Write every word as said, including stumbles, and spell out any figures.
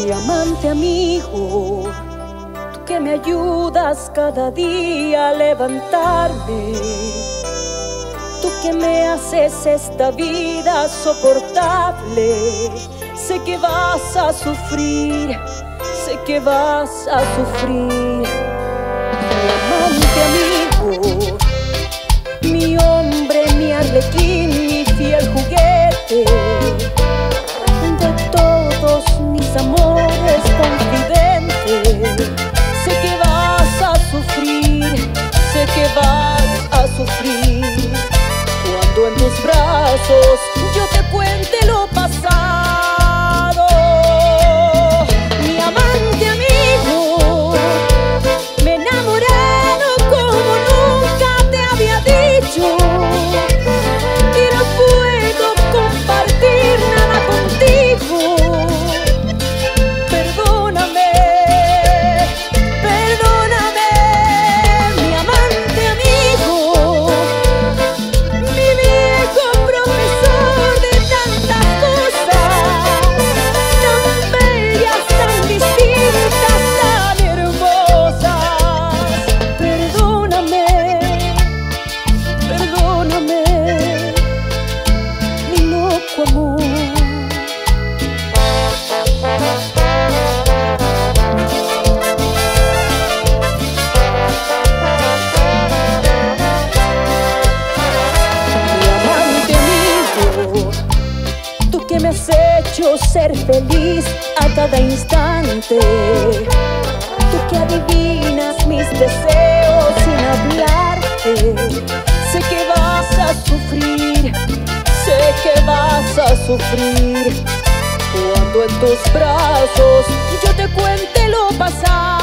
Mi amante amigo, tú que me ayudas cada día a levantarme, tú que me haces esta vida soportable. Sé que vas a sufrir, sé que vas a sufrir. Mi amante amigo, mi hombre, mi arlequín, mi fiel juguete, de todos mis amores confidente. Sé que vas a sufrir, sé que vas a sufrir, cuando en tus brazos yo te cuente lo pasado. Mi amante amigo, me he enamorado como nunca te había dicho, y no puedo compartir nada contigo. Perdóname, perdóname, mi amante amigo, mi viejo profesor de tantas cosas, tan bellas, tan distintas, tan hermosas. Perdóname, perdóname, mi loco amor. Mi amante amigo, tú que me has hecho ser feliz a cada instante, tú que adivinas mis deseos sin hablarte. Sé que vas a sufrir, sé que vas a sufrir, cuando en tus brazos yo te cuente lo pasado.